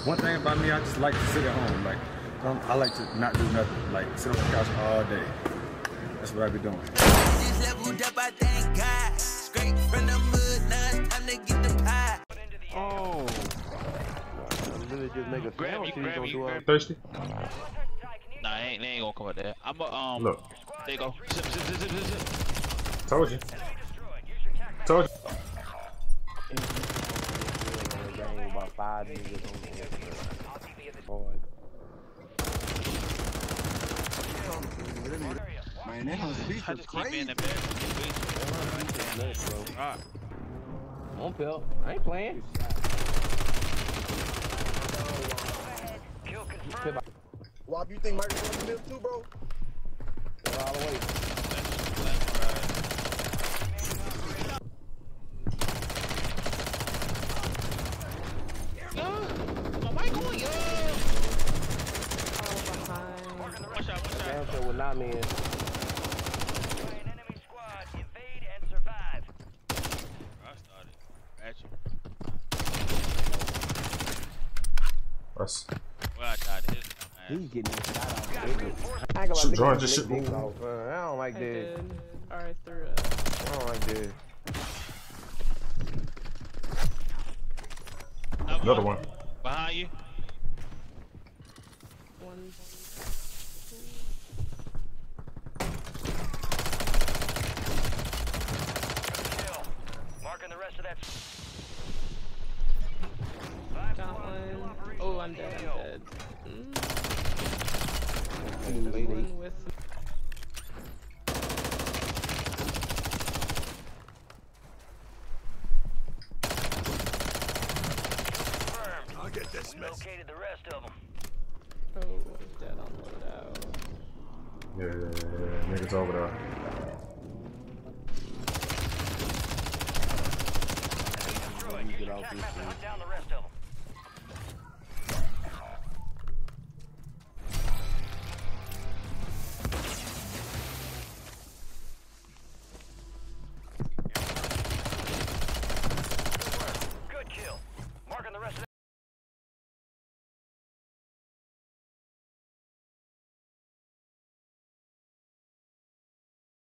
One thing about me, I just like to sit at home. Like, I like to not do nothing. Like, sit on the couch all day. That's what I be doing. Oh. Grab you. Thirsty? Nah, they ain't gonna come up there. I'm Look. There you go. Zip. Told you. Told you. About 5 niggas on Man, that whole speech was crazy. Alright. On pill. I ain't playing. Wop, you think Mike was on the middle too, bro? All the way. My mic on, yo! Watch out. Damn sure would not mean. An enemy squad, evade and survive. I started. At you. Us. Well, I died to his dumb ass. He's getting shot out. Shoot, George, this shit. I don't like this. Alright, through it. I don't like this. Another one. Behind you. One. Marking the rest of that. Got one. Oh, I'm dead. One with. I'll get this mess. Located the rest of them. Oh, dead on loadout. Yeah, niggas over there. Destroyed. Use your attack map to hunt down the